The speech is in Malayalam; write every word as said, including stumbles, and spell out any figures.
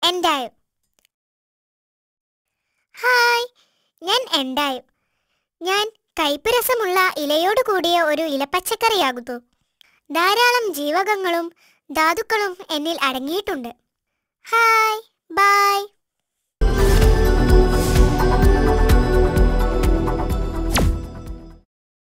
എൻഡായു. ഹായ്, ഞാൻ എൻഡായു. ഞാൻ കയ്പ് രസമുള്ള ഇലയോട് കൂടിയ ഒരു ഇലപ്പച്ചക്കറിയാകുന്നു. ധാരാളം ജീവകങ്ങളും ധാതുക്കളും എന്നിൽ അടങ്ങിയിട്ടുണ്ട്. Hi, by.